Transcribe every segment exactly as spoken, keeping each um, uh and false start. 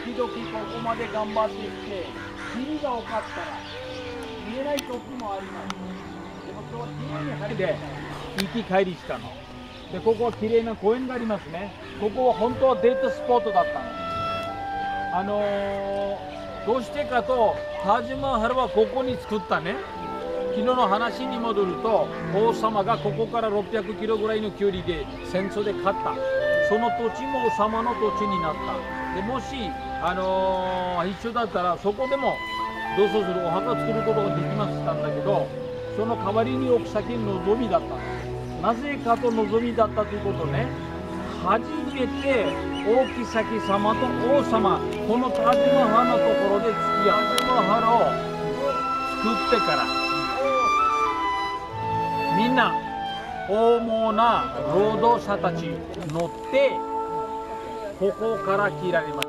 々ここまで頑張ってきて、霧が多かったら見えない時もあります。でも今日は綺麗に晴れて行き帰りしたの。で、ここは綺麗な公園がありますね。ここは本当はデートスポットだったの。あのー、どうしてかと、タージマハルはここに作ったね。昨日の話に戻ると、王様がここからろっぴゃくキロぐらいの距離で戦争で勝った。その土地も王様の土地になった。でもし、あのー、一緒だったらそこでもどうぞするお墓を作ることができましたんだけど、その代わりに奥先の望みだった。なぜかと望みだったということね。初めて大木崎様と王様、このタージマハルのところで付き合うタージマハルを作ってから、みんな大物な労働者たち乗ってここから切られました。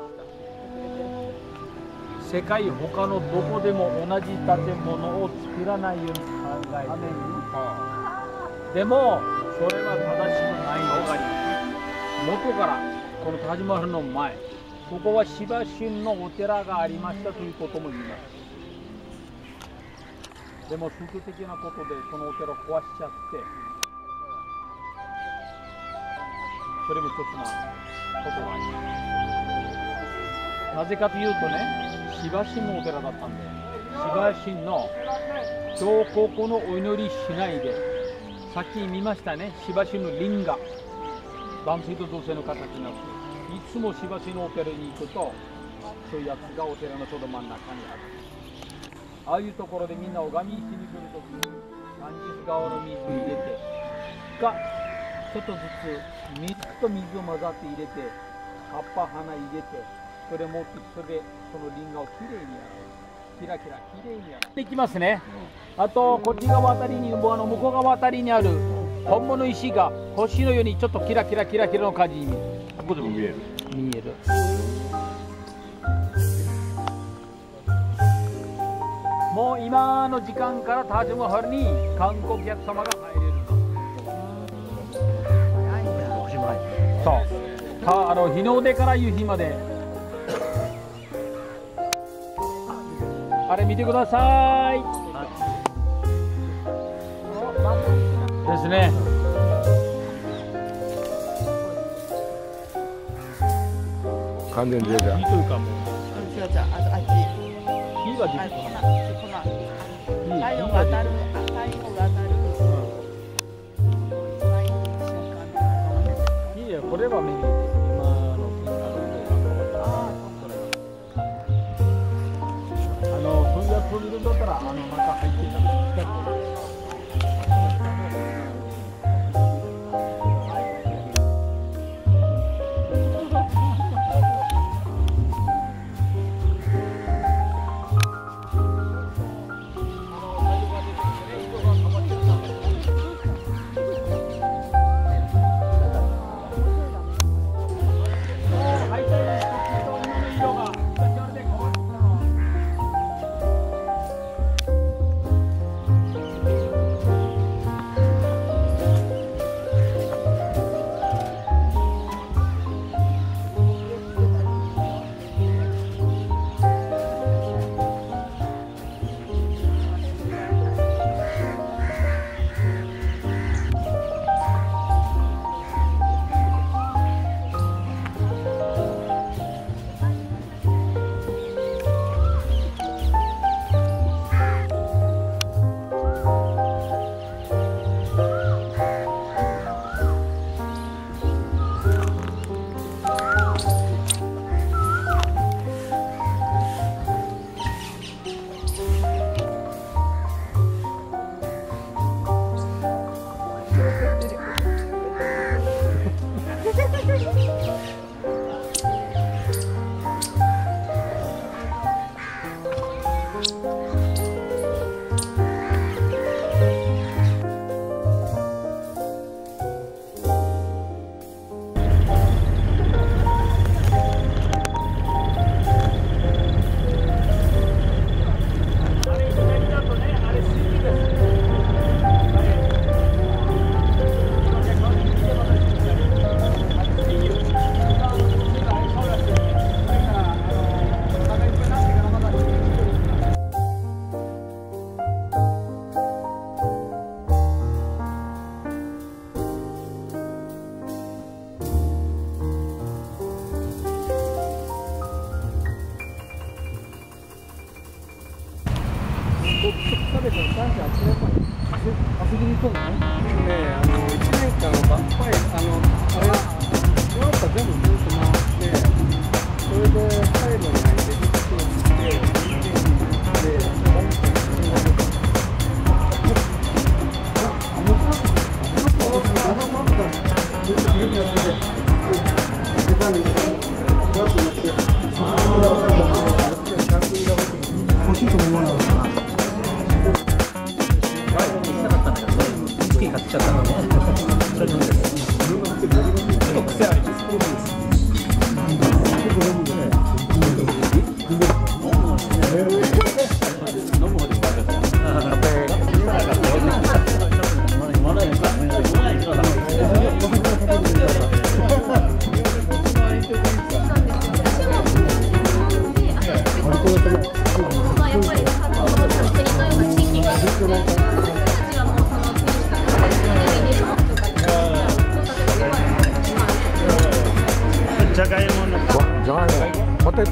世界他のどこでも同じ建物を作らないように考えて、でもそれは正しくないのがあります。元からこのタージマハルの前、ここはシバ神のお寺がありましたということも言います。でも宗教的なことでそのお寺を壊しちゃって、それも一つなことがあります。なぜかというとね、シバ神のお寺だったんで、シバ神の彫刻のお祈りしないで、さっき見ましたね、シバ神のリンガ、男性と女性の形になって、いつもシバ神のお寺に行くと、そういうやつがお寺のちょうど真ん中にある。ああいうところでみんな拝みしに来るときに、ガンジス川の水を入れて、がちょっとずつ水と水を混ざって入れて、葉っぱ花入れて、それ持ってそれでそのリンガをきれいにやる。キラキラきれいにやる。できますね。あとこっち側あたりに、あの向こう側あたりにある本物石が星のようにちょっとキラキラキラキラの感じに見える。ここでも見える。見える。もう今の時間からタージマハルに観光客様が入れるの。そう。たあの日の出から夕日まで。あれ見てください。ですね。 完全に出た。 火というかもう。 違う違う、あっち。 火が出てくる。 太陽が当たる、太陽が当たる。 いや、これはメニューです。今の金額とか。あの、そういうやつを見るんだったら、あの、中入ってたら。 欲しいと思わなかったな。したかったんだけど、ウイスキー買ってきちゃったのね。それ飲んでる。ちょっと癖あります。 じゃがいものじゃがいもポテト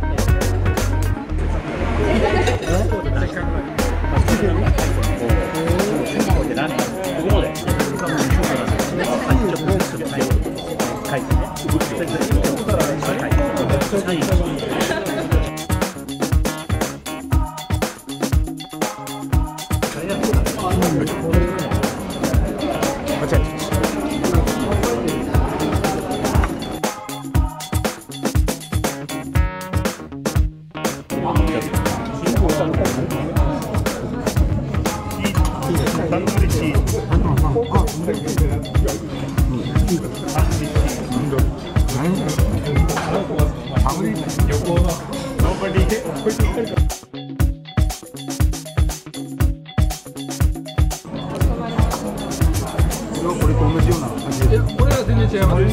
これと同じような感じで。これは全然違います。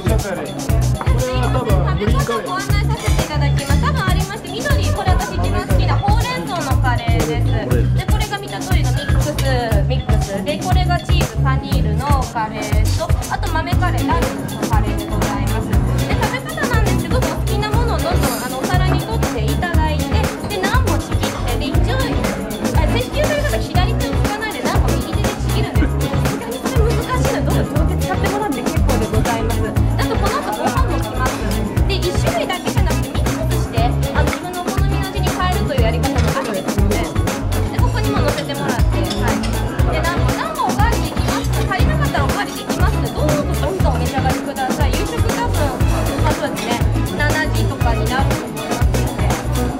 食べ方をご案内させていただきます。多分ありまして、緑、これ私一番好きなほうれん草のカレーです。で、これが見た通りのミックスミックスで、これがチーズパニールのカレーと、あと豆カレー、ラルのカレーでございます。で、食べ方なんですけど、お好きなものをどんどんあのお皿に取っていただいて、で、何本ちぎって、で、一応、あ、接種され方左手を使わないで何本右手でちぎるんですけど、さすがにそれ難しいので、どうぞ両手使ってもらって結構でございます。あとこの後ご飯も来ます。で、一種類だけじゃなくてミックスして、あの自分のお好みの味に変えるというやり方もありですので、でここにも乗せてもらって、はい。で、何本何本おかわりできます。足りなかったらおかわりできますので、どうぞどんどんお召し上がりください。夕食多分、まあそうですね、しちじとかになると思いますので。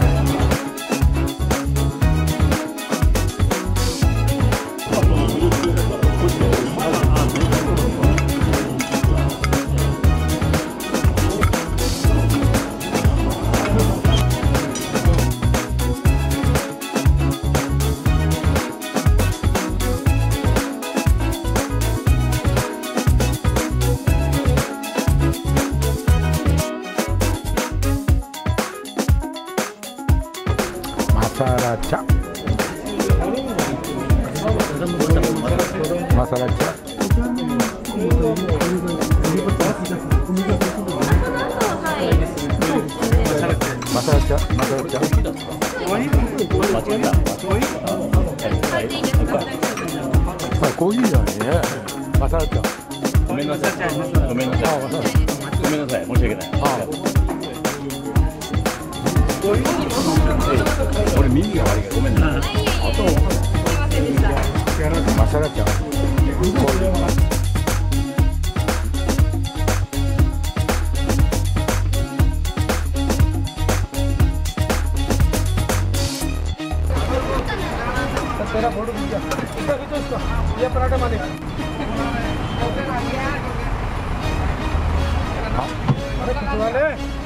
マサラ茶マサラ茶マサラ茶マサラ茶コーヒーじゃないねマサラ茶ごめんなさいごめんなさいごめんなさい申し訳ない俺耳が悪いからごめんなさいマサラ茶 तेरा फोटो खींचा इसका खींचो इसका ये पराठा माने अरे खिंचवा ले